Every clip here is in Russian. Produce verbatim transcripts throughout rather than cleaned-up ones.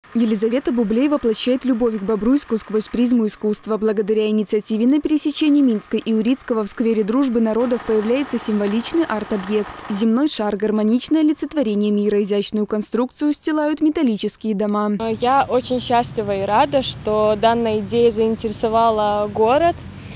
Елизавета Бублей воплощает любовь к Бобруйску сквозь призму искусства. Благодаря инициативе на пересечении Минска и Урицкого в сквере Дружбы народов появляется символичный арт-объект. Земной шар, гармоничное олицетворение мира, изящную конструкцию устилают металлические дома. Я очень счастлива и рада, что данная идея заинтересовала город.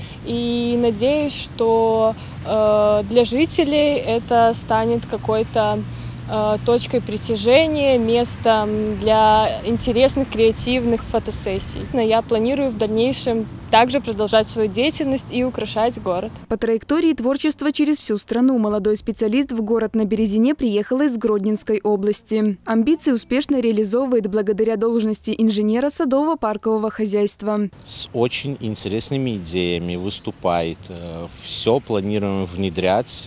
И надеюсь, что э, для жителей это станет какой-то э, точкой притяжения, местом для интересных, креативных фотосессий. Но я планирую в дальнейшем также продолжать свою деятельность и украшать город. По траектории творчества через всю страну молодой специалист в город на Березине приехал из Гродненской области. Амбиции успешно реализовывает благодаря должности инженера садово-паркового хозяйства. С очень интересными идеями выступает. Все планируем внедрять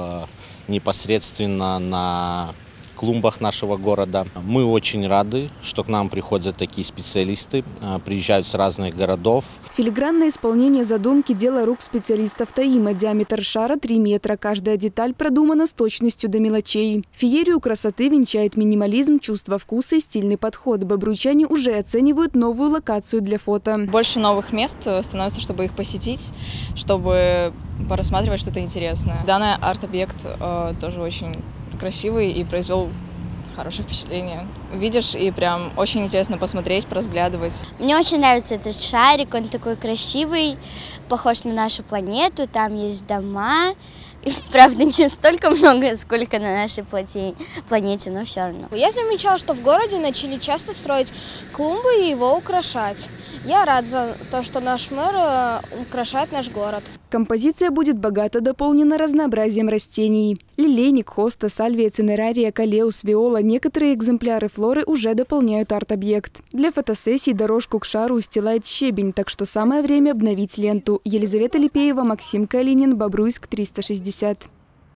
непосредственно на клумбах нашего города. Мы очень рады, что к нам приходят такие специалисты, приезжают с разных городов. Филигранное исполнение задумки – дело рук специалистов ТАИМа. Диаметр шара три метра. Каждая деталь продумана с точностью до мелочей. Феерию красоты венчает минимализм, чувство вкуса и стильный подход. Бобруйчане уже оценивают новую локацию для фото. Больше новых мест становится, чтобы их посетить, чтобы порассматривать что-то интересное. Данный арт-объект э, тоже очень красивый и произвел хорошее впечатление. Видишь, и прям очень интересно посмотреть, поразглядывать. Мне очень нравится этот шарик, он такой красивый, похож на нашу планету, там есть дома. И, правда, не столько много, сколько на нашей планете, но все равно. Я замечала, что в городе начали часто строить клумбы и его украшать. Я рад за то, что наш мэр украшает наш город. Композиция будет богато дополнена разнообразием растений. Лилейник, хоста, сальвия, цинерария, калеус, виола. Некоторые экземпляры флоры уже дополняют арт-объект. Для фотосессий дорожку к шару устилает щебень, так что самое время обновить ленту. Елизавета Липеева, Максим Калинин, Бобруйск, триста шестьдесят.